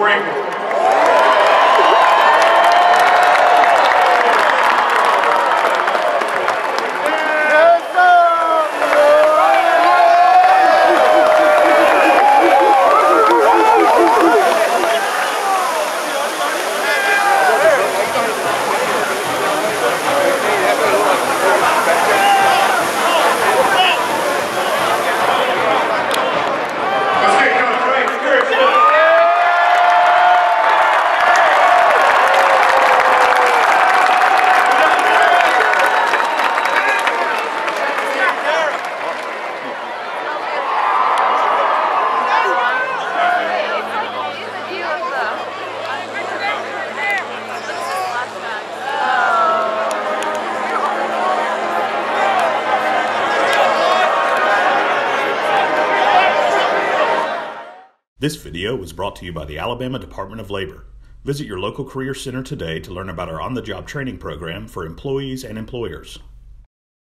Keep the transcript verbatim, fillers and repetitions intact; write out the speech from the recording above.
Greenville. This video was brought to you by the Alabama Department of Labor. Visit your local career center today to learn about our on-the-job training program for employees and employers.